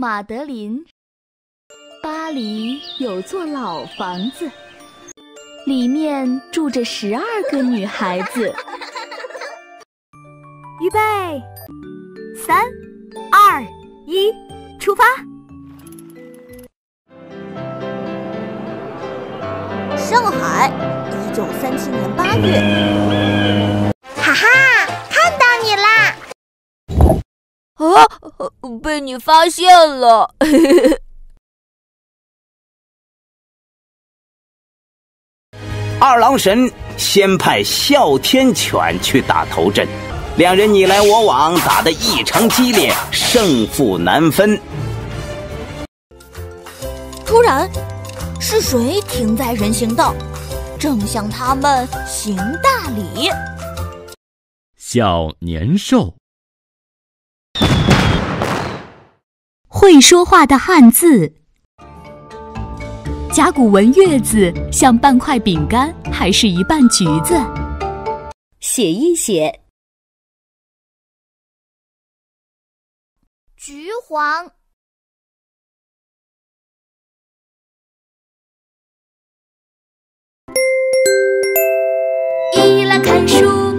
马德琳。巴黎有座老房子，里面住着12个女孩子。 预备，3、2、1，出发！ 上海，1937年8月。 哈哈，看到你啦！ 啊，被你发现了！ 二郎神先派哮天犬去打头阵，两人你来我往，打得异常激烈，胜负难分。 突然，是谁停在人行道，正向他们行大礼？ 小年兽。 会说话的汉字。甲骨文月字像半块饼干还是一半橘子？写一写。 橘黄。咿啦看书。